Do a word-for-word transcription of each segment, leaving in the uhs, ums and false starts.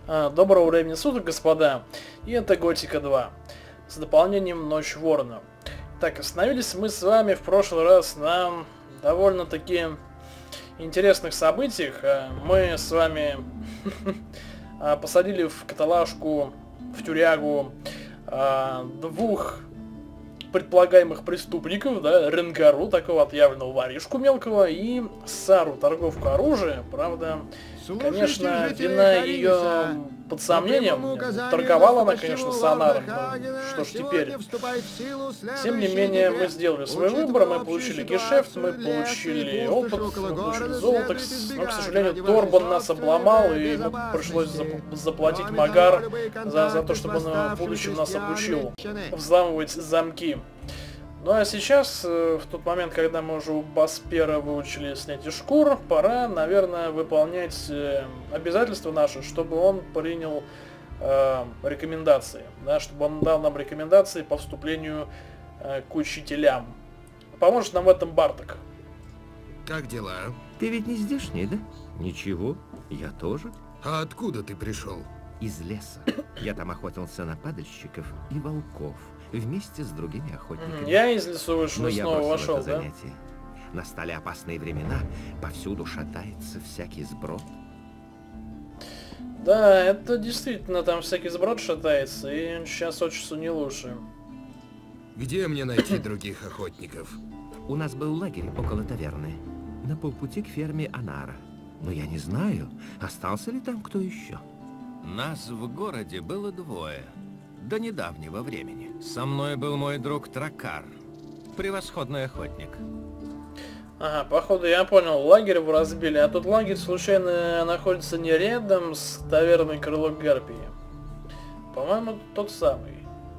Доброго времени суток, господа. И это Готика два с дополнением Ночь Ворона. Так, остановились мы с вами в прошлый раз на довольно-таки интересных событиях. Мы с вами посадили в каталажку, в тюрягу двух предполагаемых преступников, да, Ренгару, такого отъявленного воришку мелкого, и Сару, торговку оружия. Правда, слушайте, конечно, вина ее под сомнением. Торговала она, конечно, с Анаром. Что ж теперь? Тем не менее, мы сделали свой выбор, мы получили гешефт, мы получили опыт, мы получили золото. Но, к сожалению, Торбан нас обломал, и ему пришлось заплатить Магар за, за то, чтобы он в будущем нас обучил взламывать замки. Ну а сейчас, в тот момент, когда мы уже у Баспера выучили снятие шкур, пора, наверное, выполнять обязательства наши, чтобы он принял э, рекомендации, да, чтобы он дал нам рекомендации по вступлению э, к учителям. Поможет нам в этом Барток. Как дела? Ты ведь не здешний, да? Ничего, я тоже. А откуда ты пришел? Из леса. Я там охотился на падальщиков и волков. Вместе с другими охотниками. Я из лесу вышел, но снова вошел, да? Занятие. Настали опасные времена, повсюду шатается всякий сброд. Да, это действительно, там всякий сброд шатается, и сейчас очень не лучше. Где мне найти других охотников? У нас был лагерь около таверны, на полпути к ферме Анара. Но я не знаю, остался ли там кто еще. Нас в городе было двое. До недавнего времени. Со мной был мой друг Тракар. Превосходный охотник. Ага, походу я понял, лагерь вы разбили, а тут лагерь случайно находится не рядом с таверной Крыло Гарпии. По-моему, тот самый.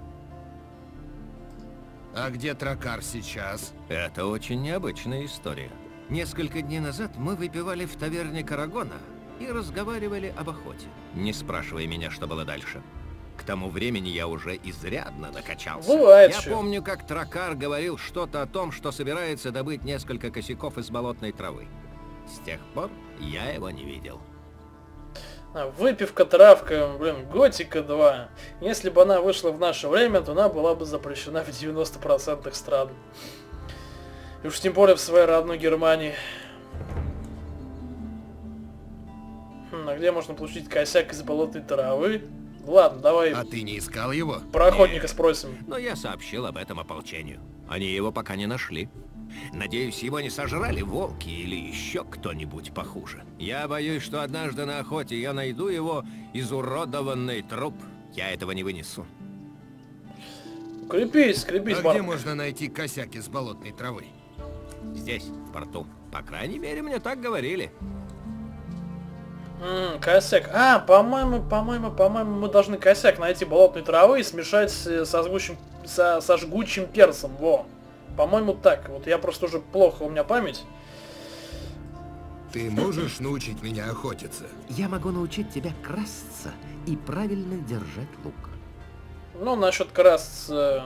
А где Тракар сейчас? Это очень необычная история. Несколько дней назад мы выпивали в таверне Карагона и разговаривали об охоте. Не спрашивай меня, что было дальше. К тому времени я уже изрядно накачался. Бывает я еще. помню, как Тракар говорил что-то о том, что собирается добыть несколько косяков из болотной травы. С тех пор я его не видел. А, выпивка, травка, блин, Готика два. Если бы она вышла в наше время, то она была бы запрещена в девяноста процентах стран. И уж тем более в своей родной Германии. Хм, а где можно получить косяк из болотной травы? Ладно, давай. А ты не искал его? Про охотника спросим. Но я сообщил об этом ополчению. Они его пока не нашли. Надеюсь, его не сожрали волки или еще кто-нибудь похуже. Я боюсь, что однажды на охоте я найду его изуродованный труп. Я этого не вынесу. Крепись, крепись, А Барт. где можно найти косяк из болотной травы? Здесь, в порту. По крайней мере, мне так говорили. М, косяк. А, по-моему, по-моему, по-моему, мы должны косяк найти болотной травы и смешать со, жгучим, со, со жгучим перцем. Во. По-моему, так. Вот я просто уже плохо, у меня память. Ты можешь научить меня охотиться? Я могу научить тебя красться и правильно держать лук. Ну, насчет красться...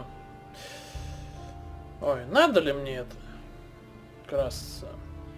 Ой, надо ли мне это? Красться.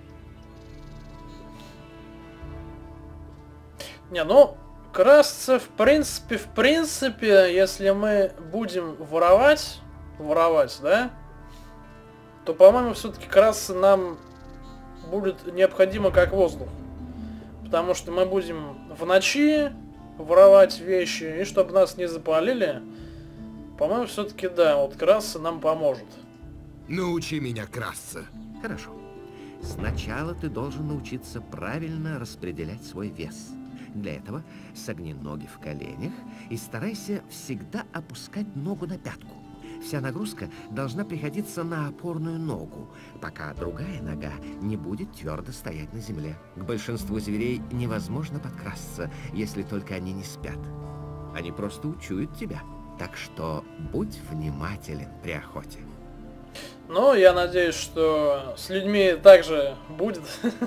Не, ну, красться, в принципе, в принципе, если мы будем воровать, воровать, да, то, по-моему, все-таки красться нам будет необходимо как воздух. Потому что мы будем в ночи воровать вещи, и чтобы нас не запалили, по-моему, все-таки, да, вот красться нам поможет. Научи меня красться. Хорошо. Сначала ты должен научиться правильно распределять свой вес. Для этого согни ноги в коленях и старайся всегда опускать ногу на пятку. Вся нагрузка должна приходиться на опорную ногу, пока другая нога не будет твердо стоять на земле. К большинству зверей невозможно подкрасться, если только они не спят. Они просто учуют тебя. Так что будь внимателен при охоте. Ну, я надеюсь, что с людьми также будет.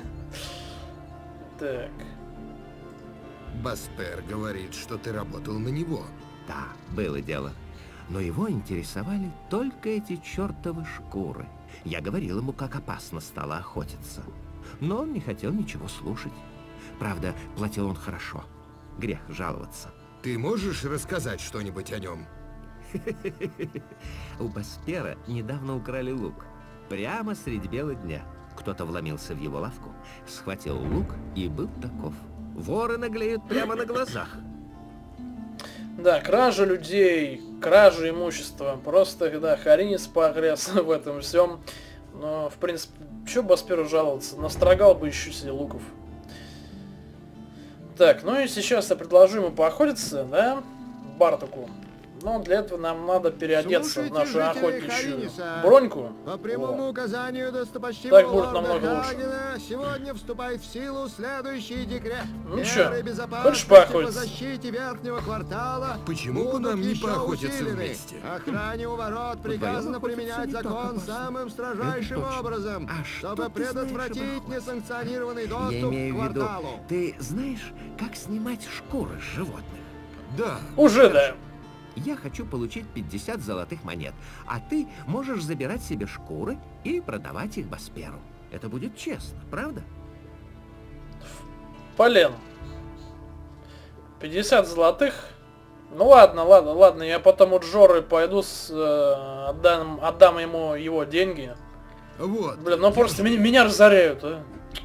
Так. Баспер говорит, что ты работал на него. Да, было дело. Но его интересовали только эти чертовы шкуры. Я говорил ему, как опасно стало охотиться. Но он не хотел ничего слушать. Правда, платил он хорошо. Грех жаловаться. Ты можешь рассказать что-нибудь о нем? У Баспера недавно украли лук. Прямо средь бела дня. Кто-то вломился в его лавку, схватил лук и был таков. Воры наглеют прямо на глазах. Да, кража людей, кража имущества. Просто, да, Харинис погряз в этом всем. Но, в принципе, что Басперу жаловаться? Настрогал бы еще себе луков. Так, ну и сейчас я предложу ему поохотиться, да, Бартаку. Но для этого нам надо переодеться Слушайте, в нашу жители охотничью Хариниса. броньку. По прямому Вот. указанию достопочтимого Так будет лорда намного лучше. Хагена сегодня вступает в силу следующий декрет. Ну Меры чё, хочешь безопасности поохотиться? по защите верхнего квартала Почему бы будут нам не еще поохотиться усилены. вместе? Охране у ворот приказано охотиться применять не так закон опасно. самым строжайшим Это точно. образом, А что чтобы ты знаешь предотвратить об охоте? несанкционированный доступ Я имею к в виду, кварталу. ты знаешь, как снимать шкуры с животных? Да. Уже, да. Я хочу получить пятьдесят золотых монет, а ты можешь забирать себе шкуры и продавать их Басперу. Это будет честно, правда? Полен. пятьдесят золотых. Ну ладно, ладно, ладно. Я потом у Джоры пойду, с, э, отдам, отдам ему его деньги. Вот. Блин, ну просто меня, меня разоряют, а.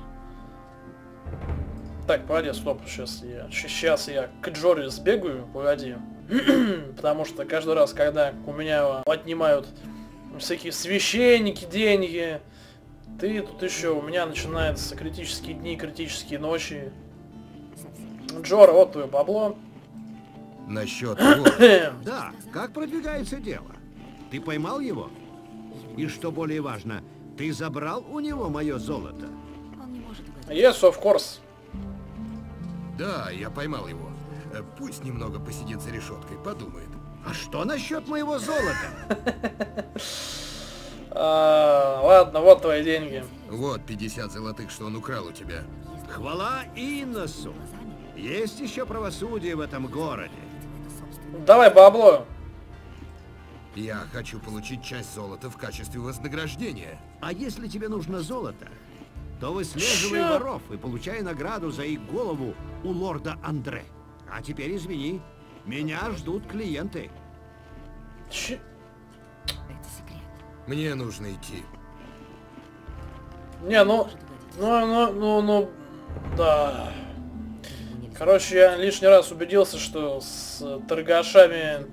Так, погоди, стоп, сейчас я, сейчас я к Джоре сбегаю, погоди. Потому что каждый раз, когда у меня отнимают всякие священники деньги, ты тут еще, у меня начинаются критические дни, критические ночи. Джора, вот твое бабло. Насчет того. Да, как продвигается дело? Ты поймал его? И что более важно, ты забрал у него мое золото? Yes, of course. Да, я поймал его. Э, Пусть немного посидит за решеткой, подумает. А что насчет моего золота? А, ладно, вот твои деньги. Вот пятьдесят золотых, что он украл у тебя. Хвала Инносу! Есть еще правосудие в этом городе. Давай бабло. Я хочу получить часть золота в качестве вознаграждения. А если тебе нужно золото, то выслеживай Чё? воров и получай награду за их голову у лорда Андре. А теперь извини, меня ждут клиенты. Ч... Мне нужно идти. Не, ну, ну, ну, ну, ну, да. Короче, я лишний раз убедился, что с торгашами...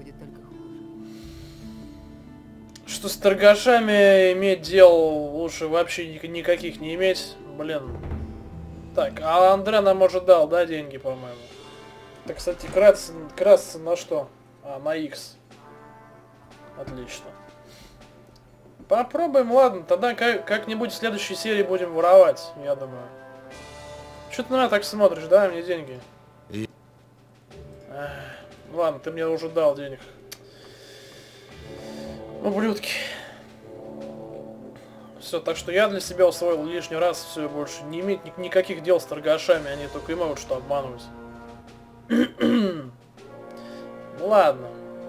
Что с торгашами иметь дел лучше вообще ни- никаких не иметь. Блин. Так, а Андре нам уже дал, да, деньги, по-моему? Так, кстати, красться, красться на что? А, на X. Отлично. Попробуем, ладно, тогда как- как-нибудь в следующей серии будем воровать, я думаю. Что ты на меня так смотришь, дай мне деньги. И- Эх, ладно, ты мне уже дал денег. Ублюдки. Все, так что я для себя усвоил лишний раз, все, больше не иметь ни- никаких дел с торгашами, они только и могут что обманывать. Ладно.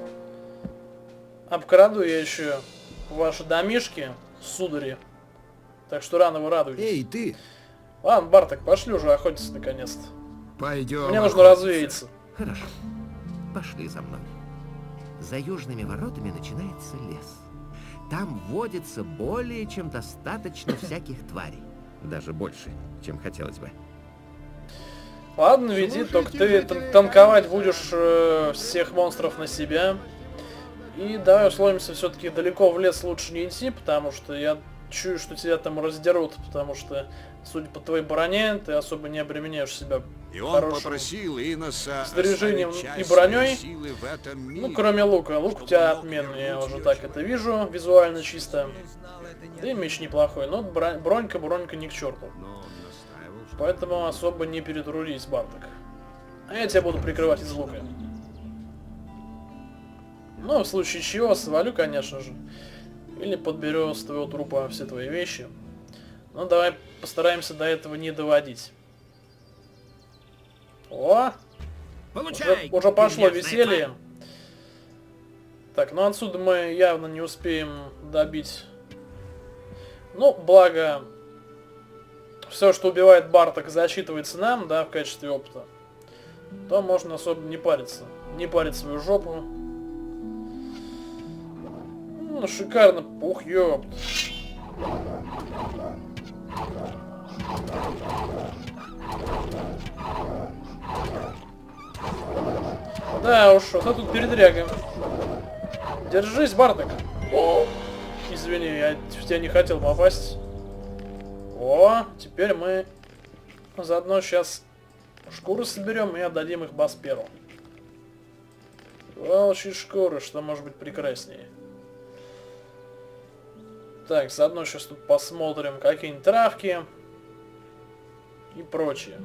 Обкраду я еще ваши домишки, судари. Так что рано вы радуетесь. Эй, ты! Ладно, Барток, пошли уже охотиться наконец-то. Пойдем. Мне нужно охотиться. развеяться. Хорошо. Пошли за мной. За южными воротами начинается лес. Там водится более чем достаточно всяких тварей. Даже больше, чем хотелось бы. Ладно, веди, только ты тан- танковать будешь э, всех монстров на себя. И давай условимся, все-таки далеко в лес лучше не идти, потому что я чую, что тебя там раздерут, потому что, судя по твоей броне, ты особо не обременяешь себя И он хорошим попросил Иноса снаряжением оставить часть и броней. своей силы в этом мире. Ну, кроме лука. Лук у тебя отменный, я уже так это вижу, визуально чисто. Да и меч неплохой, но бро- бронька, бронька не к черту. Но он настаивал, что Поэтому особо не перетрудись, Барток. А я тебя буду прикрывать из лука. Ну, в случае чего, свалю, конечно же. Или подберу с твоего трупа все твои вещи. Ну, давай постараемся до этого не доводить. О! Уже, уже пошло веселье. Так, ну отсюда мы явно не успеем добить. Ну, благо, все, что убивает Барток, засчитывается нам, да, в качестве опыта. то можно особо не париться. Не парить свою жопу. Ну, шикарно. Ух, ёпт. Да уж, вот тут передряга. Держись, Барток. О, извини, я в тебя не хотел попасть. О, теперь мы заодно сейчас шкуры соберем и отдадим их Басперу. Волчьи шкуры, что может быть прекраснее. Так, заодно сейчас тут посмотрим какие-нибудь травки и прочее.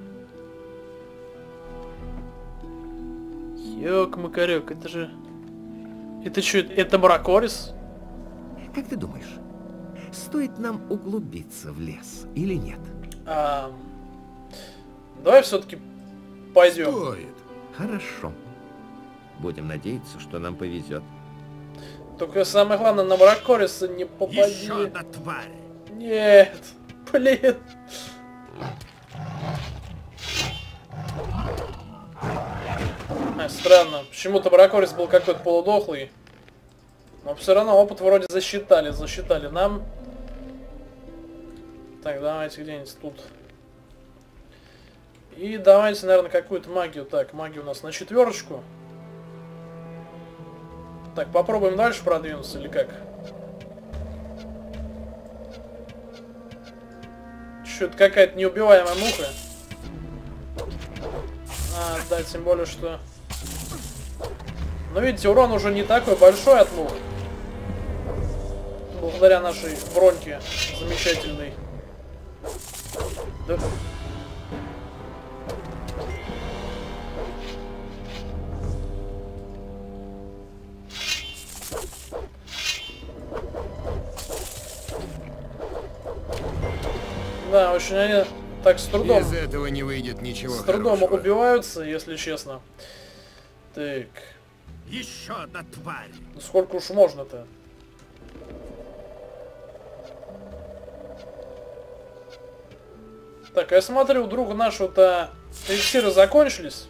Ёк-макарёк, это же... Это что, это Бракорис? Как ты думаешь, стоит нам углубиться в лес или нет? А, давай все-таки пойдем. Стоит. Хорошо. Будем надеяться, что нам повезет. Только самое главное, на Бракориса не попади. Еще одна тварь! Нет, блин. А, странно. Почему-то Бракорис был какой-то полудохлый. Но все равно опыт вроде засчитали. Засчитали нам. Так, давайте где-нибудь тут. И давайте, наверное, какую-то магию. Так, магия у нас на четверочку. Так, попробуем дальше продвинуться или как? Что это какая-то неубиваемая муха? А, да, тем более, что... Но видите, урон уже не такой большой от мух. Благодаря нашей броньке замечательной. Да. Да, очень они так с трудом... Из этого не выйдет ничего С трудом хорошего. убиваются, если честно. Так. Еще одна тварь! Ну сколько уж можно-то? Так, я смотрю, у друга нашего-то эликсиры закончились.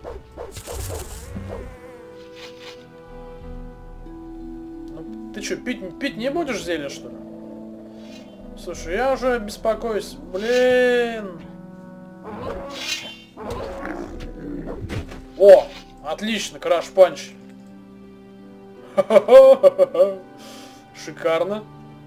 Ну, ты что, пить, пить не будешь зелье, что ли? Слушай, я уже беспокоюсь. Блин. О, отлично, краш-панч. Шикарно.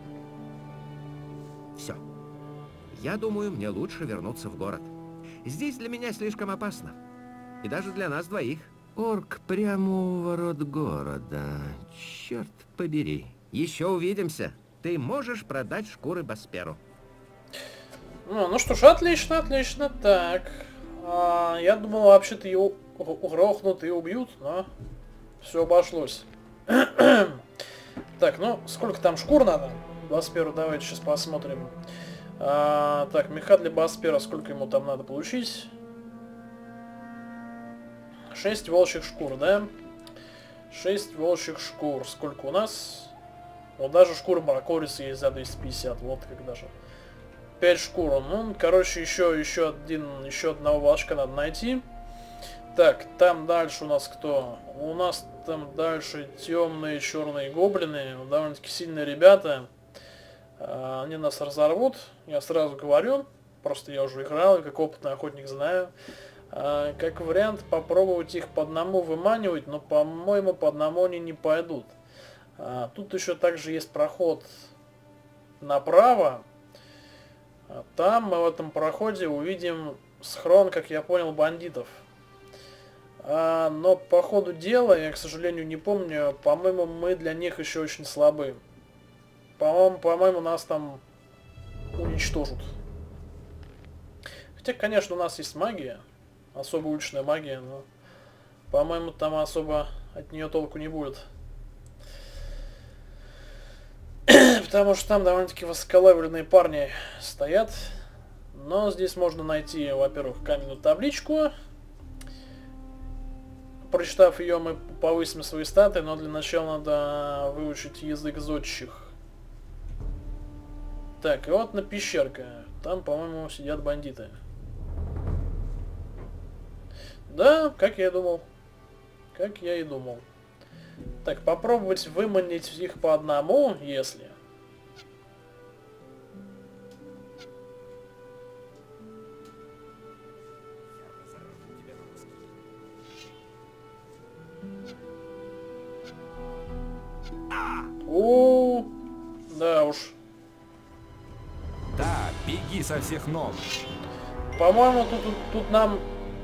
Все. Я думаю, мне лучше вернуться в город. Здесь для меня слишком опасно. И даже для нас двоих. Орк прямо у ворот города. Черт побери. Еще увидимся. Ты можешь продать шкуры Басперу. Ну, ну что ж, отлично, отлично. Так. А, я думал, вообще-то его угрохнут и убьют, но все обошлось. Так, ну, сколько там шкур надо? Басперу давайте сейчас посмотрим. А, так, меха для Баспера, сколько ему там надо получить? шесть волчьих шкур, да? шесть волчьих шкур. Сколько у нас? Вот даже шкура Бракориса есть за двести пятьдесят. Вот как даже. пять шкур. Ну, короче, еще, еще один, еще одного волчка надо найти. Так, там дальше у нас кто? У нас там дальше темные черные гоблины. Довольно-таки сильные ребята. Они нас разорвут. Я сразу говорю. Просто я уже играл, и как опытный охотник знаю. Как вариант попробовать их по одному выманивать, но, по-моему, по одному они не пойдут. Тут еще также есть проход направо. Там мы в этом проходе увидим схрон, как я понял, бандитов. А, но по ходу дела, я, к сожалению, не помню, по-моему, мы для них еще очень слабы. По-моему, по-моему, нас там уничтожат. Хотя, конечно, у нас есть магия, особо уличная магия, но, по-моему, там особо от нее толку не будет. Потому что там довольно-таки высоколевельные парни стоят. Но здесь можно найти, во-первых, каменную табличку. Прочитав ее, мы повысим свои статы, но для начала надо выучить язык зодчих. Так, и вот на пещерка. Там, по-моему, сидят бандиты. Да, как я и думал. Как я и думал. Так, попробовать выманить их по одному, если... У, да уж. Да, беги со всех ног. По-моему, тут, тут, тут нам...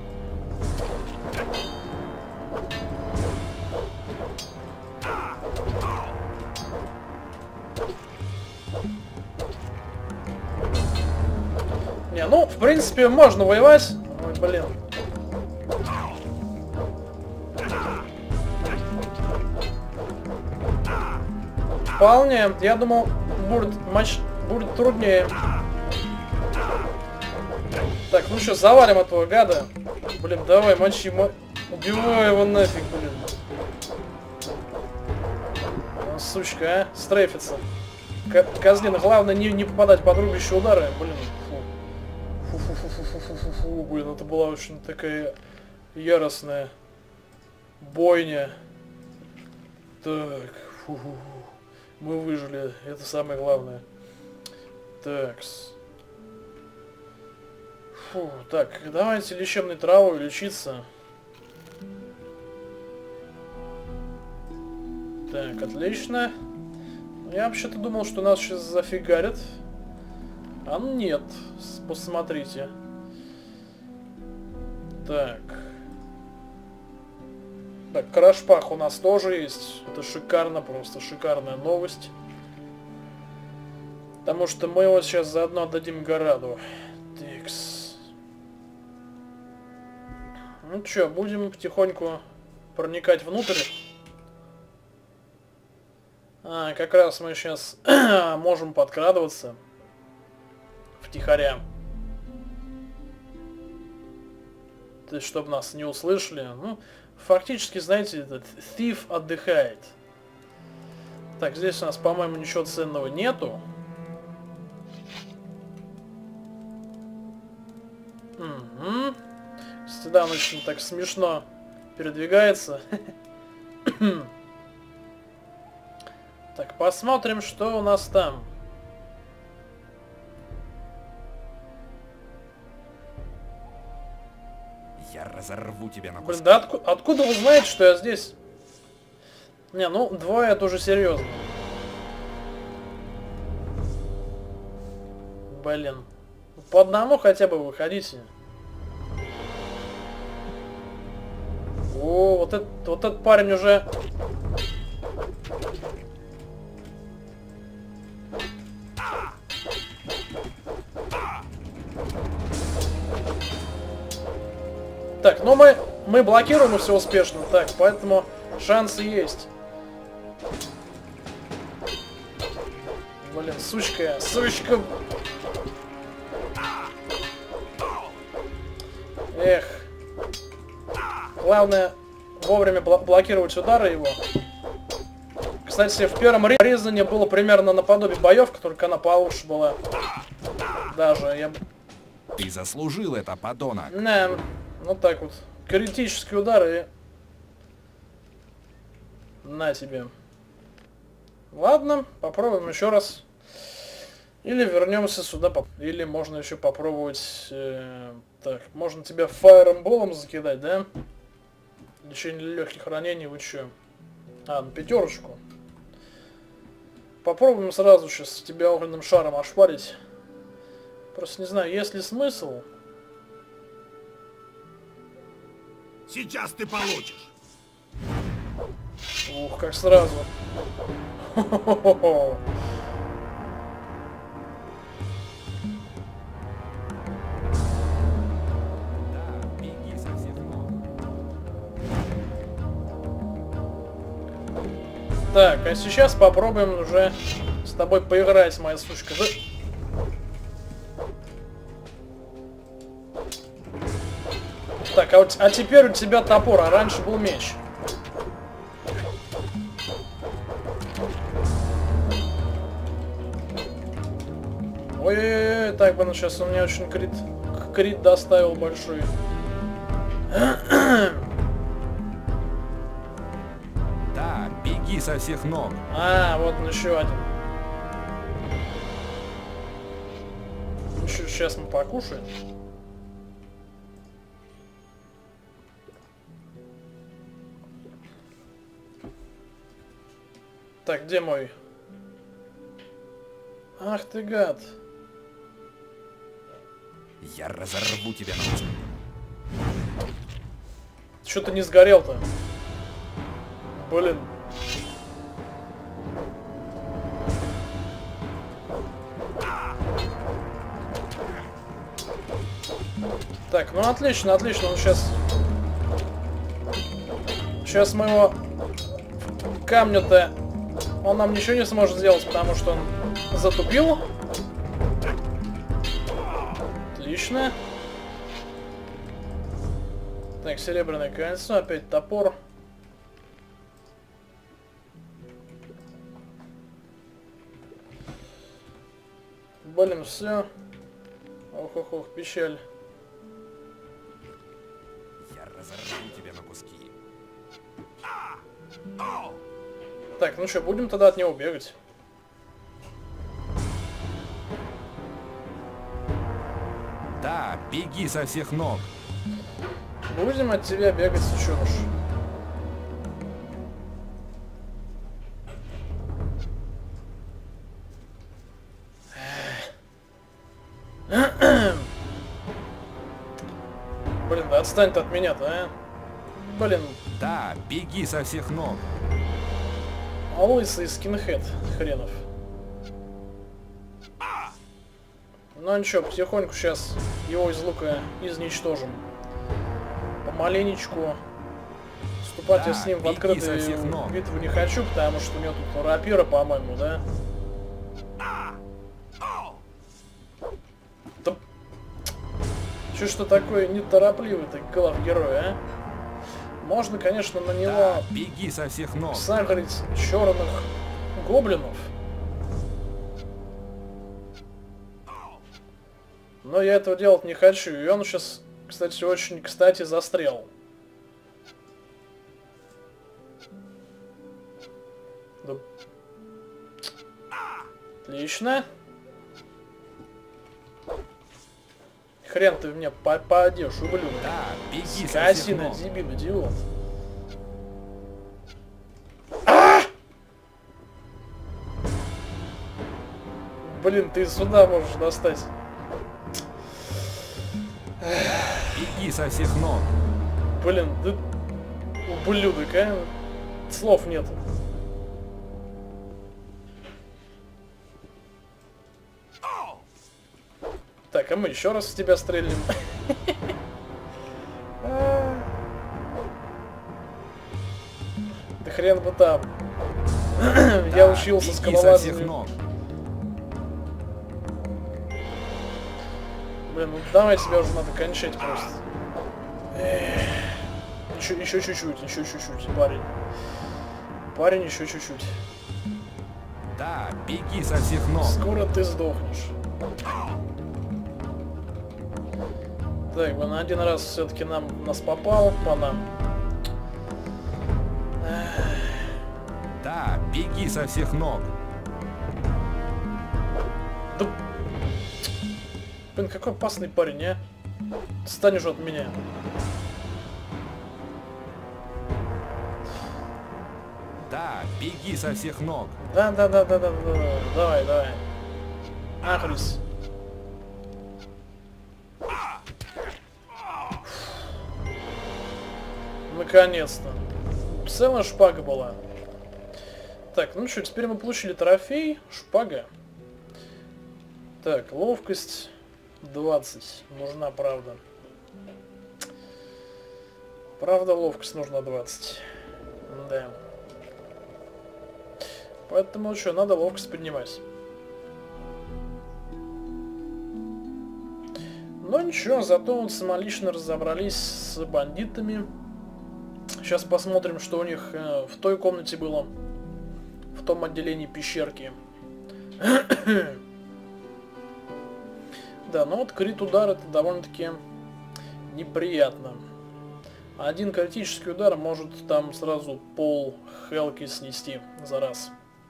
Не, ну, в принципе, можно воевать. Ой, блин. Вполне. Я думал, будет матч будет труднее. Так, ну что, завалим этого гада. Блин, давай, мочи, мо... убивай его нафиг, блин. Ну, сучка, а? Стрейфится. Козлина, главное не, не попадать под рубящие удары. Блин, фу. Фу-фу-фу-фу-фу-фу-фу, блин, это была очень такая яростная бойня. Так, фу, мы выжили, это самое главное. Такс. Фу, так, давайте лечебной травой лечиться. Так, отлично. Я вообще-то думал, что нас сейчас зафигарят. А нет, посмотрите. Так. Так, крашпах у нас тоже есть. Это шикарно, просто шикарная новость. Потому что мы его сейчас заодно отдадим Гораду. Тикс. Ну чё, будем потихоньку проникать внутрь. А, как раз мы сейчас можем подкрадываться втихаря. То есть, чтобы нас не услышали. Ну, фактически, знаете, этот Thief отдыхает. Так, здесь у нас, по-моему, ничего ценного нету. Угу. Кстати, да, он очень так смешно передвигается. Так, посмотрим, что у нас там. Я разорву тебя на куски. Блин, да отку откуда вы знаете, что я здесь? Не, ну, двое это уже серьезно. Блин. По одному хотя бы выходите. О, вот этот, вот этот парень уже... Так, ну мы, мы блокируем и все успешно. Так, поэтому шансы есть. Блин, сучка, сучка. Эх. Главное вовремя бл блокировать удары его. Кстати, в первом резане было примерно наподобие боевка, только она получше была. Даже я... Ты заслужил это, подонок. Не, ну так вот. Критические удары и... На тебе. Ладно, попробуем еще раз. Или вернемся сюда. Или можно еще попробовать... Э, так, можно тебя фаерболом закидать, да? Лечение легких ранений, вы че? А, на пятерочку. Попробуем сразу сейчас тебя огненным шаром ошпарить. Просто не знаю, есть ли смысл. Сейчас ты получишь. Ух, как сразу. Хо-хо-хо-хо. Беги со всех ног. Так, а сейчас попробуем уже с тобой поиграть, моя сучка. Да? Так, а, вот, а теперь у тебя топор, а раньше был меч. Ой-ой-ой, так бы, ну сейчас он мне очень крит, крит доставил большой. Да, беги со всех ног. А, вот он еще один. Еще, сейчас мы покушаем. Так, где мой? Ах ты гад. Я разорву тебя на куски. Что ты не сгорел-то? Блин. Так, ну отлично, отлично. Он сейчас... Сейчас мы его... Камня-то... Он нам ничего не сможет сделать, потому что он затупил. Отлично. Так, серебряное кольцо, опять топор. Блин, все. Ох-ох-ох, печаль. Я разорву тебя на куски. Так, ну что, будем тогда от него бегать. Да, беги со всех ног. Будем от тебя бегать, сучёныш. Блин, да отстань ты от меня-то, а? Блин. Да, беги со всех ног. А лысый скинхед хренов. Ну ничего, потихоньку сейчас его из лука изничтожим. Помаленечку. Вступать Да, я с ним в беги открытую со всех ног. битву не хочу, потому что у него тут рапира, по-моему, да? Да... Чё что такое неторопливый ты глав-герой, а? Можно, конечно, на него Да, беги со всех ног. сагрить черных гоблинов. Но я этого делать не хочу. И он сейчас, кстати, очень кстати застрял. Да. Отлично. Хрен ты меня попадешь, ублюдок. Да, беги со всех Скотина, ног. дебил, идиот. Блин, ты сюда можешь достать. Беги со всех ног. Блин, ты ублюдок, а? Слов нет. Так, а мы еще раз в тебя стрельнем. Да хрен бы там. Я учился скалолазанию. ног. Блин, ну давай тебя уже надо кончать просто. Еще, еще чуть-чуть, еще чуть-чуть, парень. Парень, еще чуть-чуть. Да, беги со всех ног. Скоро ты сдохнешь. Так, он один раз все-таки нам нас попал, по нам. Да, беги со всех ног. Да... Блин, какой опасный парень, а? Отстань уже от меня. Да, беги со всех ног. Да, да, да, да, да, да, да. Давай, давай. Ахрис. Наконец-то. Целая шпага была. Так, ну что, теперь мы получили трофей. Шпага. Так, ловкость двадцать. Нужна, правда. Правда, ловкость нужна двадцать. Да. Поэтому что, надо ловкость поднимать. Но ничего, зато вот самолично разобрались с бандитами. Сейчас посмотрим, что у них э, в той комнате было. В том отделении пещерки. Да, ну вот крит удар это довольно-таки неприятно. Один критический удар может там сразу пол хелки снести за раз.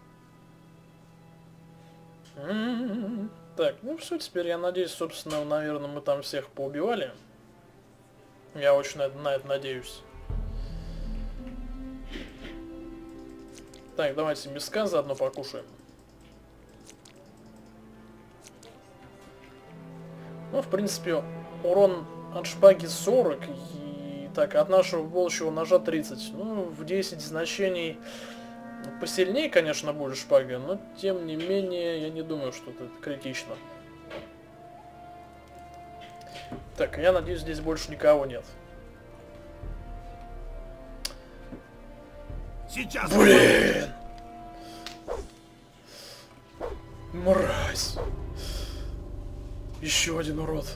М-м-м. Так, ну все, теперь я надеюсь, собственно, наверное, мы там всех поубивали. Я очень на это, на это надеюсь. Так, давайте мяска заодно покушаем. Ну, в принципе, урон от шпаги сорок, и так, от нашего волчьего ножа тридцать. Ну, в десять значений посильнее, конечно, будет шпага, но, тем не менее, я не думаю, что это критично. Так, я надеюсь, здесь больше никого нет. Сейчас. Блин! Мразь! Еще один урод.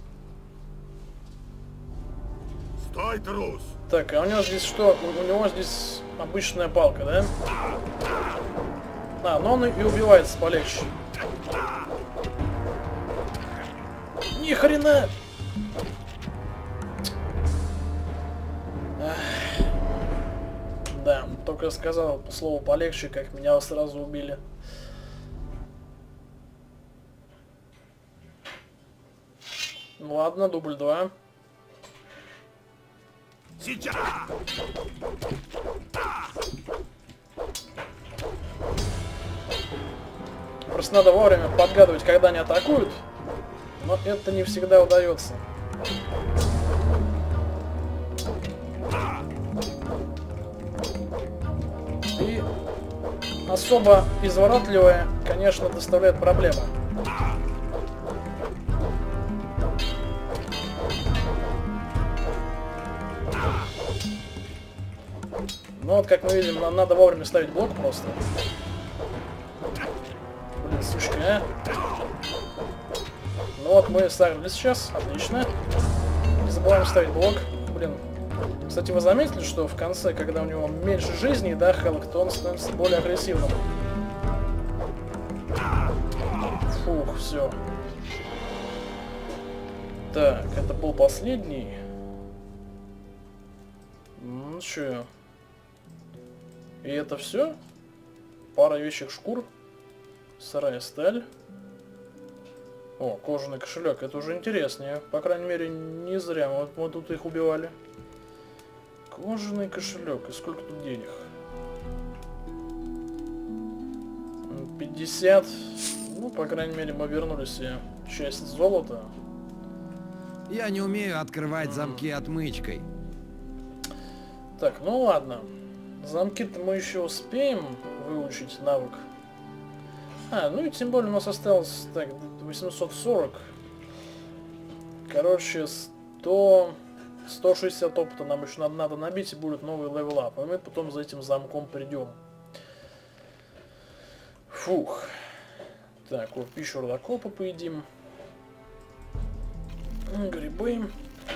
Стой, трус! Так, а у него здесь что? У, у него здесь обычная палка, да? А, но он и убивается полегче. Ни хрена! Ах. Да, только сказал слово полегче, как меня сразу убили. Ну ладно, дубль два. Сейчас! Просто надо вовремя подгадывать, когда они атакуют, но это не всегда удается. И особо изворотливое, конечно, доставляет проблемы. Ну вот, как мы видим, нам надо вовремя ставить блок просто. Блин, сучка, а? Ну вот, мы ставили сейчас, отлично. Не забываем ставить блок. Блин. Кстати, вы заметили, что в конце, когда у него меньше жизни, да, Хелк, то он становится более агрессивным. Фух, все. Так, это был последний. Ну чё? И это все? Пара вещих шкур. Сырая сталь. О, кожаный кошелек. Это уже интереснее. По крайней мере, не зря мы, мы тут их убивали. Кожаный кошелек. И сколько тут денег? пятьдесят. Ну, по крайней мере, мы вернули себе часть золота. Я не умею открывать замки отмычкой. Так, ну ладно. Замки-то мы еще успеем выучить навык. А, ну и тем более у нас осталось так, восемьсот сорок. Короче, сто... сто шестьдесят опыта нам еще надо, надо набить, и будет новый левел-ап. И мы потом за этим замком придем. Фух. Так, вот пищу рудокопа поедим. Грибы.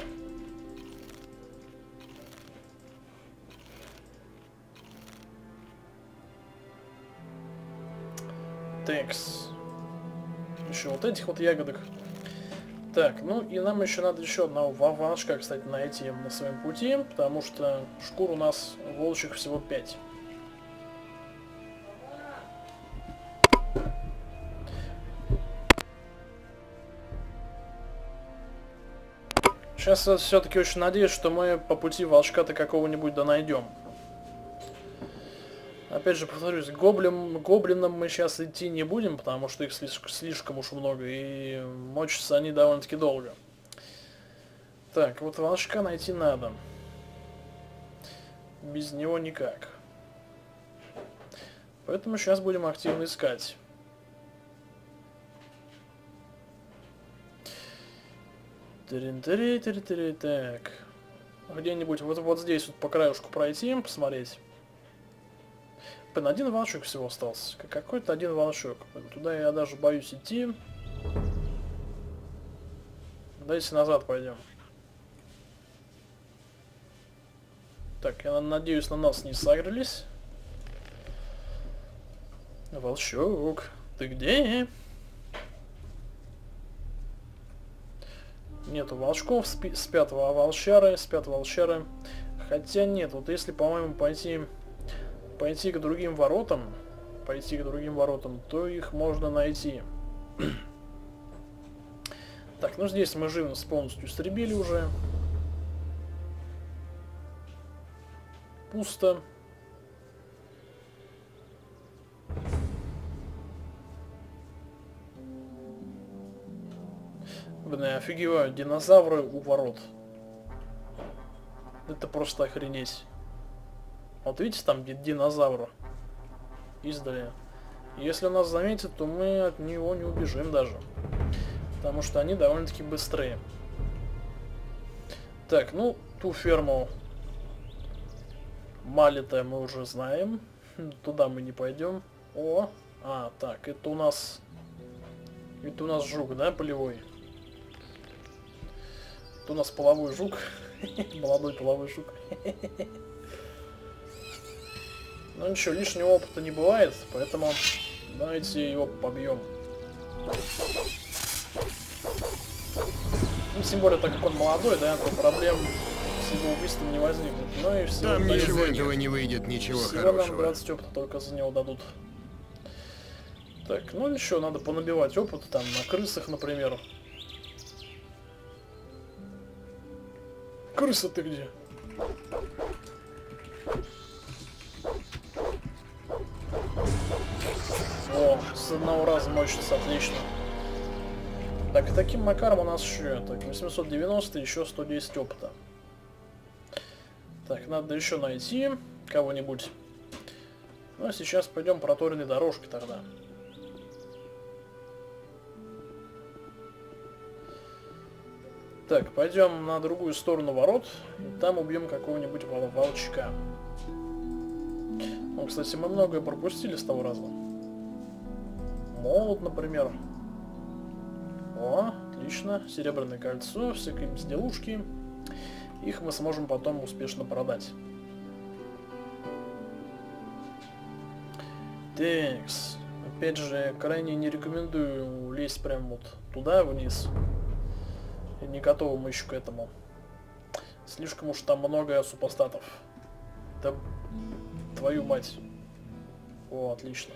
Текс. Еще вот этих вот ягодок. Так, ну и нам еще надо еще одного волчка, кстати, найти на своем пути, потому что шкур у нас волчьих всего пять. Сейчас все-таки очень надеюсь, что мы по пути волчка-то какого-нибудь да найдем. Опять же, повторюсь, гоблин, гоблинам мы сейчас идти не будем, потому что их слишком, слишком уж много, и мочатся они довольно-таки долго. Так, вот волчка найти надо. Без него никак. Поэтому сейчас будем активно искать. Тырин-тыри-тыри-тыри. Так. Где-нибудь вот, вот здесь вот по краешку пройти, посмотреть. Блин, один волчок всего остался. Какой-то один волчок. Туда я даже боюсь идти. Давайте назад пойдем. Так, я надеюсь, на нас не сагрились. Волчок, ты где? Нету волчков с, пи с пятого волчары, с пятого волчары. Хотя нет, вот если, по-моему, пойти, пойти к другим воротам, пойти к другим воротам, то их можно найти. Так, ну здесь мы живность полностью истребили уже. Пусто. Блин, я офигеваю, динозавры у ворот. Это просто охренеть. Вот видите, там динозавр издали. Если нас заметят, то мы от него не убежим даже. Потому что они довольно-таки быстрые. Так, ну, ту ферму Малита мы уже знаем. Туда мы не пойдем. О, а, так, это у нас... Это у нас жук, да, полевой? Это у нас половой жук. Молодой половой жук. Ну ничего, лишнего опыта не бывает, поэтому давайте его побьем. Ну, тем более, так как он молодой, да, то проблем с его убийством не возникнет. Ну и все. Там ничего этого не выйдет, ничего всего хорошего. нам двадцать опыта только за него дадут. Так, ну ничего, надо понабивать опыт, там, на крысах, например. Крыса ты где? О, с одного раза мощность, отлично. Так, таким макаром у нас еще, так, восемьсот девяносто, еще сто десять опыта. Так, надо еще найти кого-нибудь. Ну, а сейчас пойдем проторенной дорожкой тогда. Так, пойдем на другую сторону ворот, и там убьем какого-нибудь вол волчка. Ну, кстати, мы многое пропустили с того раза. Молот, например. О, отлично. Серебряное кольцо, всякие безделушки. Их мы сможем потом успешно продать. Такс. Опять же, крайне не рекомендую лезть прям вот туда, вниз. Не готовы мы еще к этому. Слишком уж там много супостатов. Да твою мать. О, отлично.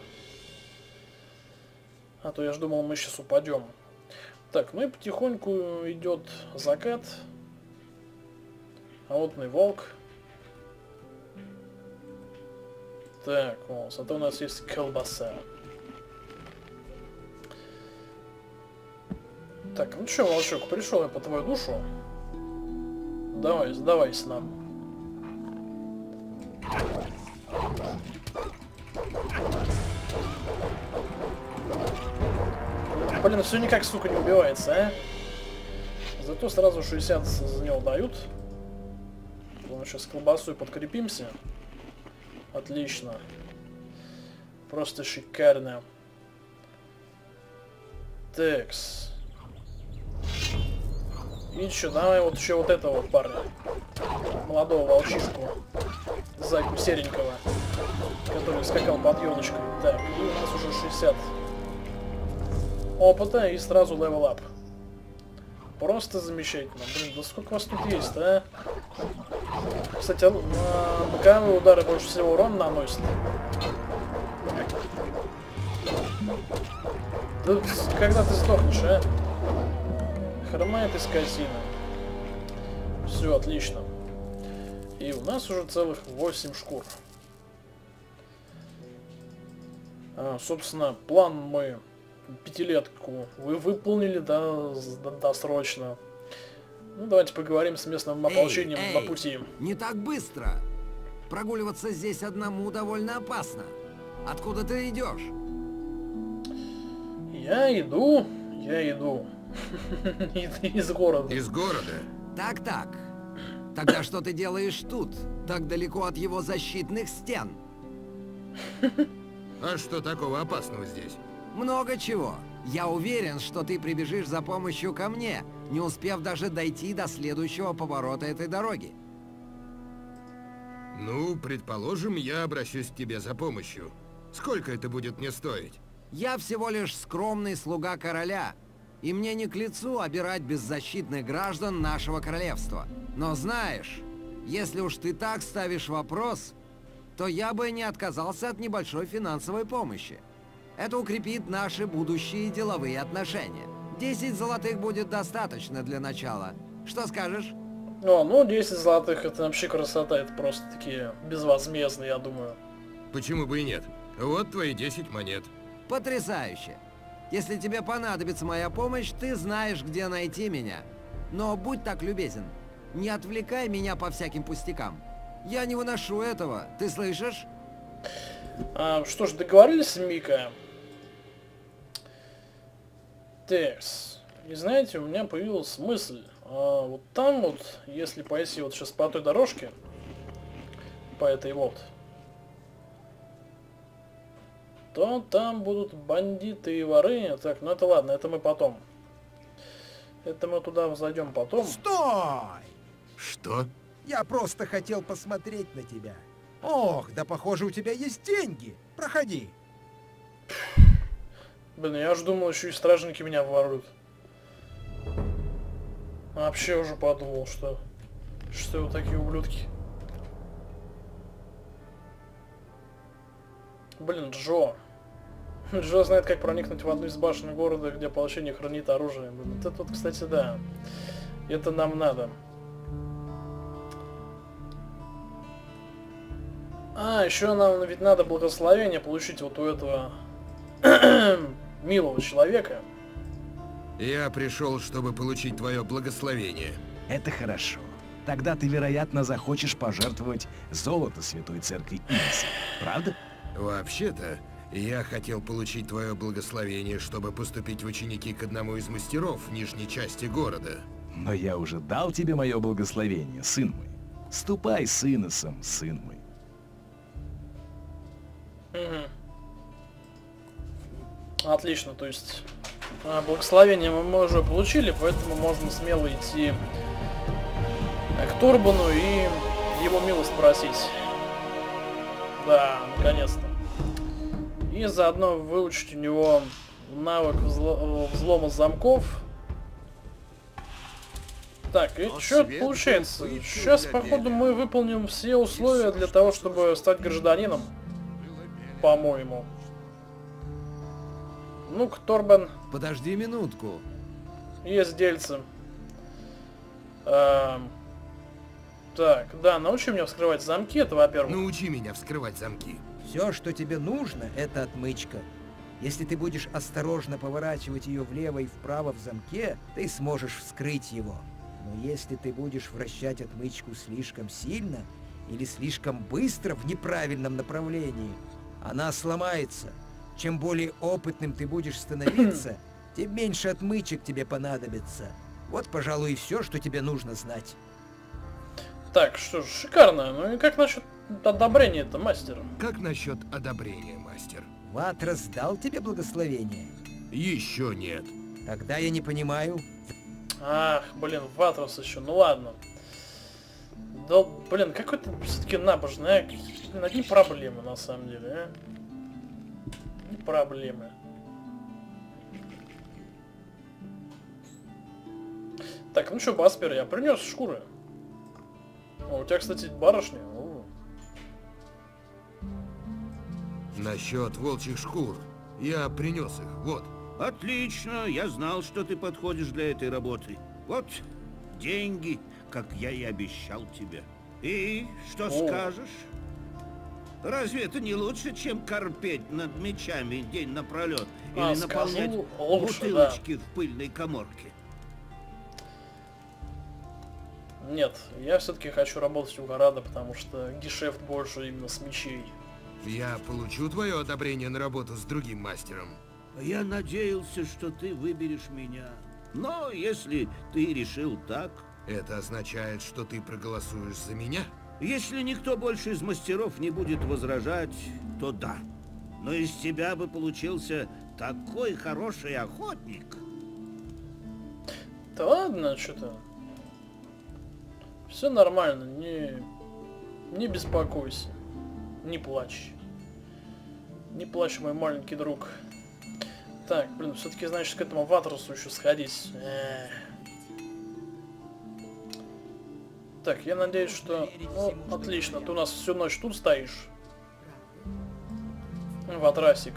А то я ж думал, мы сейчас упадем. Так, ну и потихоньку идет закат. А вот и волк. Так, о, зато у нас есть колбаса. Так, ну что, волчок, пришел я по твою душу. Давай, сдавайся нам. Блин, все никак, сука, не убивается, а? Зато сразу шестьдесят за него дают. Ну, сейчас колбасой подкрепимся. Отлично. Просто шикарно. Такс. И что, давай вот еще вот этого вот парня. Молодого волчишку. Зайку серенького. Который скакал под елочкой. Так, и у нас уже шестьдесят опыта и сразу левел ап. Просто замечательно. Блин, да сколько вас тут есть, а? Кстати, боковые удары больше всего урон наносят. Да когда ты сдохнешь, а? Хромает из казина. Все, отлично. И у нас уже целых восемь шкур. А, собственно, план мы пятилетку вы выполнили, да, досрочно. Ну, давайте поговорим с местным ополчением эй, на эй, пути. Не так быстро. Прогуливаться здесь одному довольно опасно. Откуда ты идешь? Я иду, я иду. Из города. Из города? Так-так. Тогда что ты делаешь тут, так далеко от его защитных стен? А что такого опасного здесь? Много чего. Я уверен, что ты прибежишь за помощью ко мне, не успев даже дойти до следующего поворота этой дороги. Ну, предположим, я обращусь к тебе за помощью. Сколько это будет мне стоить? Я всего лишь скромный слуга короля. И мне не к лицу обирать беззащитных граждан нашего королевства. Но знаешь, если уж ты так ставишь вопрос, то я бы не отказался от небольшой финансовой помощи. Это укрепит наши будущие деловые отношения. десять золотых будет достаточно для начала. Что скажешь? О, ну десять золотых это вообще красота, это просто такие безвозмездные, я думаю. Почему бы и нет? Вот твои десять монет. Потрясающе. Если тебе понадобится моя помощь, ты знаешь, где найти меня. Но будь так любезен, не отвлекай меня по всяким пустякам. Я не выношу этого, ты слышишь? А, что ж, договорились, Мика? Текс. И знаете, у меня появилась мысль. А, вот там вот, если пойти вот сейчас по той дорожке, по этой вот, то там будут бандиты и воры. Так, ну это ладно, это мы потом. Это мы туда зайдем потом. Стой! Что? Я просто хотел посмотреть на тебя. Ох, да похоже, у тебя есть деньги. Проходи. Блин, я уже думал, еще и стражники меня воруют. А вообще уже подумал, что... Что вы такие ублюдки. Блин, Джо. Джо знает, как проникнуть в одну из башен города, где ополчение хранит оружие. Блин, вот это вот, кстати, да. Это нам надо. А, еще нам ведь надо благословение получить вот у этого милого человека. Я пришел, чтобы получить твое благословение. Это хорошо. Тогда ты, вероятно, захочешь пожертвовать золото Святой Церкви Иниса. Правда? Вообще-то, я хотел получить твое благословение, чтобы поступить в ученики к одному из мастеров в нижней части города. Но я уже дал тебе мое благословение, сын мой. Ступай с Иносом, сын мой. Угу. Отлично, то есть а, благословение мы уже получили, поэтому можно смело идти к Турбану и его милость просить. Да, наконец-то. И заодно выучить у него навык взло взлома замков. Так, и что получается? Сейчас, походу, мы выполним все условия для того, чтобы стать гражданином. По-моему. Ну-ка, Торбан. Подожди минутку. Есть дельцы. Эм... Так, да, научи меня вскрывать замки, это во-первых. Научи меня вскрывать замки. Все, что тебе нужно, это отмычка. Если ты будешь осторожно поворачивать ее влево и вправо в замке, ты сможешь вскрыть его. Но если ты будешь вращать отмычку слишком сильно или слишком быстро в неправильном направлении, она сломается. Чем более опытным ты будешь становиться, тем меньше отмычек тебе понадобится. Вот, пожалуй, и все, что тебе нужно знать. Так, что ж, шикарно. Ну и как насчет одобрения-то, мастер? Как насчет одобрения, мастер? Ватрас дал тебе благословение? Еще нет. Тогда я не понимаю. Ах, блин, Ватрас еще, ну ладно. Да, блин, какой ты все-таки набожный, а? Блин, одни проблемы, на самом деле, а? Одни проблемы. Так, ну что, Баспер, я принес шкуры. О, у тебя, кстати, барышня. О. Насчет волчьих шкур. Я принес их, вот. Отлично, я знал, что ты подходишь для этой работы. Вот деньги, как я и обещал тебе. И что О. скажешь? Разве это не лучше, чем корпеть над мечами день напролет? А, или наполнять скажу, лучше, бутылочки в пыльной каморке? Нет, я все-таки хочу работать у Гарада, потому что гешефт больше именно с мечей. Я получу твое одобрение на работу с другим мастером. Я надеялся, что ты выберешь меня. Но если ты решил так... Это означает, что ты проголосуешь за меня? Если никто больше из мастеров не будет возражать, то да. Но из тебя бы получился такой хороший охотник. Да ладно, что-то. Все нормально, не... не беспокойся. Не плачь. Не плачь, мой маленький друг. Так, блин, все-таки, значит, к этому Ватрусу еще сходить. Эх. Так, я надеюсь, что... Ну, отлично, ты у нас всю ночь тут стоишь. Ватрасик.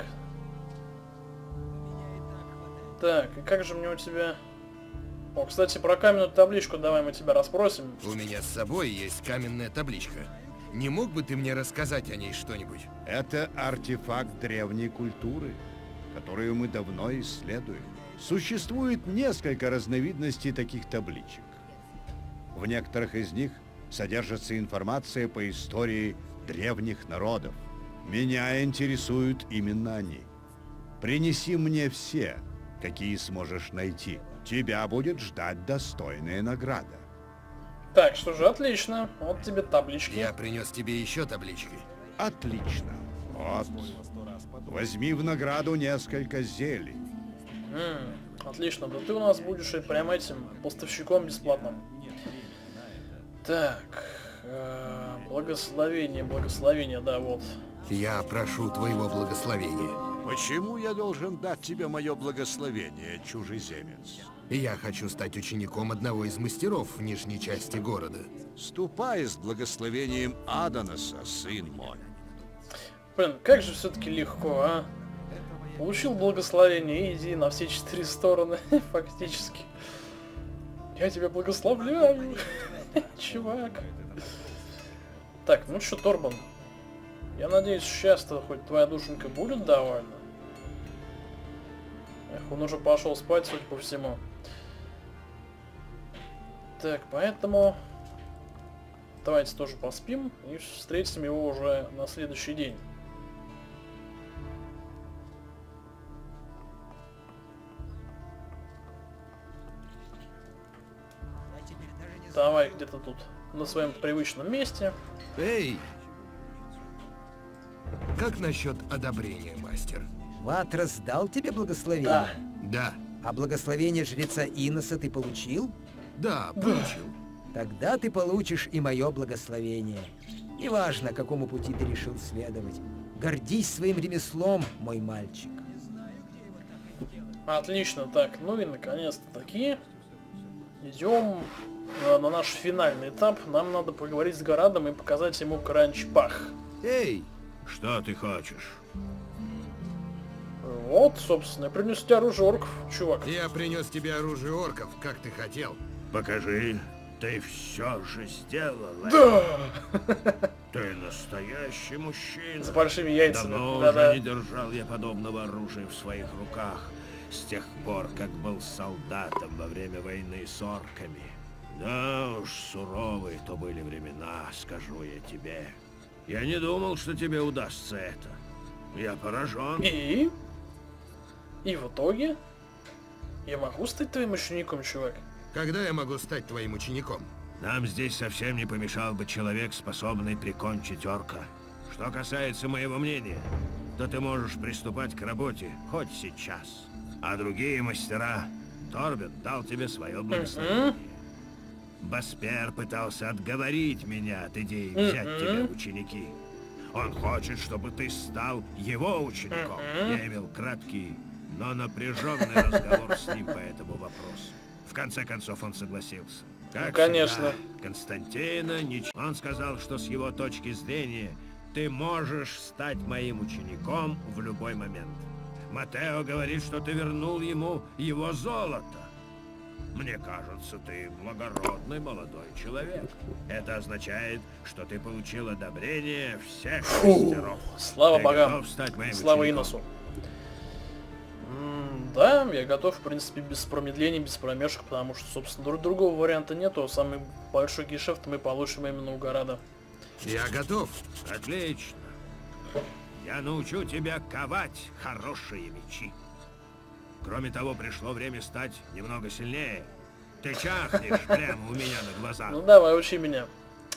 Так, и как же мне у тебя... О, кстати, про каменную табличку давай мы тебя расспросим. У меня с собой есть каменная табличка. Не мог бы ты мне рассказать о ней что-нибудь? Это артефакт древней культуры, которую мы давно исследуем. Существует несколько разновидностей таких табличек. В некоторых из них содержится информация по истории древних народов. Меня интересуют именно они. Принеси мне все, какие сможешь найти. Тебя будет ждать достойная награда. Так, что же, отлично. Вот тебе таблички. Я принес тебе еще таблички. Отлично. Вот. Возьми в награду несколько зелий. М-м, отлично, да ты у нас будешь и прям этим поставщиком бесплатным. Так, э, благословение, благословение, да, вот. Я прошу твоего благословения. Почему я должен дать тебе мое благословение, чужеземец? Я хочу стать учеником одного из мастеров в нижней части города. Ступай с благословением Аданоса, сын мой. Блин, как же все-таки легко, а? Получил благословение и иди на все четыре стороны, фактически. Я тебя благословляю, чувак. Так, ну что, Торбан, я надеюсь, сейчас-то хоть твоя душенька будет довольна. Эх, он уже пошел спать, судя по всему. Так, поэтому давайте тоже поспим и встретим его уже на следующий день. Давай где-то тут на своем привычном месте. Эй! Как насчет одобрения, мастер? Ватрас дал тебе благословение? Да. Да. А благословение жреца Иноса ты получил? Да, получил. Тогда ты получишь и мое благословение. Неважно, какому пути ты решил следовать. Гордись своим ремеслом, мой мальчик. Отлично, так, ну и наконец-то таки идем э, на наш финальный этап. Нам надо поговорить с Горадом и показать ему Кранч-Пах. Эй! Что ты хочешь? Вот, собственно, я принес тебе оружие орков, чувак. Я принес тебе оружие орков, как ты хотел. Покажи, ты все же сделал. Да! Ты настоящий мужчина. С большими яйцами. Давно Да-да. уже не держал я подобного оружия в своих руках. С тех пор, как был солдатом во время войны с орками. Да уж, суровые то были времена, скажу я тебе. Я не думал, что тебе удастся это. Я поражен. И? И в итоге? Я могу стать твоим учеником, чувак? Когда я могу стать твоим учеником? Нам здесь совсем не помешал бы человек, способный прикончить орка. Что касается моего мнения, то ты можешь приступать к работе хоть сейчас. А другие мастера, Торбин дал тебе свое благословение. Баспер пытался отговорить меня от идеи взять Mm-hmm. тебя в ученики. Он хочет, чтобы ты стал его учеником. Mm-hmm. Я имел краткий, но напряженный разговор с ним по этому вопросу. В конце концов он согласился. Как Ну, конечно. всегда, Константина ничего. Он сказал, что с его точки зрения ты можешь стать моим учеником в любой момент. Матео говорит, что ты вернул ему его золото. Мне кажется, ты благородный молодой человек. Это означает, что ты получил одобрение всех Фу, мастеров. слава Ты богам. готов стать моим Слава учеником? Иносу. М, Да, я готов, в принципе, без промедлений, без промежек, потому что, собственно, друг другого варианта нету. Самый большой гешефт мы получим именно у Горада. Я готов. Отлично. Я научу тебя ковать хорошие мечи. Кроме того, пришло время стать немного сильнее. Ты чахнешь прямо у меня на глазах. Ну давай, учи меня.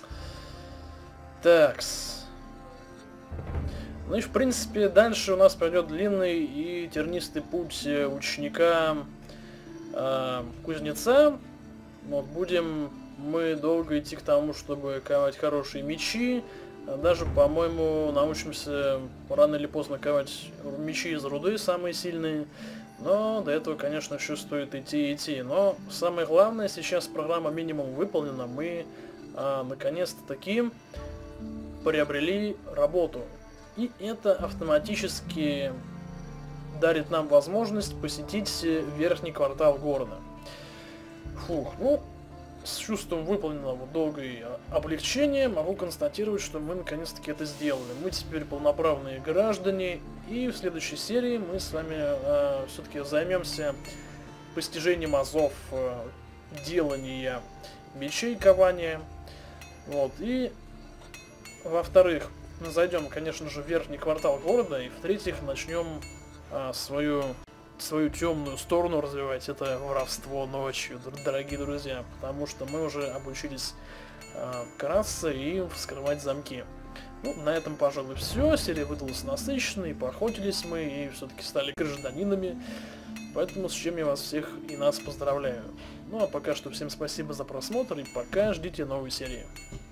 Такс. Ну и в принципе дальше у нас пойдет длинный и тернистый путь э, ученика э, кузнеца. Вот, будем мы долго идти к тому, чтобы ковать хорошие мечи. Даже, по-моему, научимся рано или поздно ковать мечи из руды, самые сильные. Но до этого, конечно, еще стоит идти и идти. Но самое главное, сейчас программа минимум выполнена. Мы а, наконец-то таки приобрели работу. И это автоматически дарит нам возможность посетить верхний квартал города. Фух, ну, с чувством выполненного долгого облегчения могу констатировать, что мы наконец-таки это сделали. Мы теперь полноправные граждане, и в следующей серии мы с вами э, все-таки займемся постижением азов э, делания мечей, кования. Вот, и во-вторых, мы зайдем, конечно же, в верхний квартал города, и в-третьих, начнем э, свою... свою темную сторону развивать, это воровство ночью, дорогие друзья, потому что мы уже обучились э, красться и вскрывать замки. Ну, на этом, пожалуй, все. Серия выдалась насыщенной, поохотились мы и все-таки стали гражданинами, поэтому с чем я вас всех и нас поздравляю. Ну, а пока что всем спасибо за просмотр и пока ждите новой серии.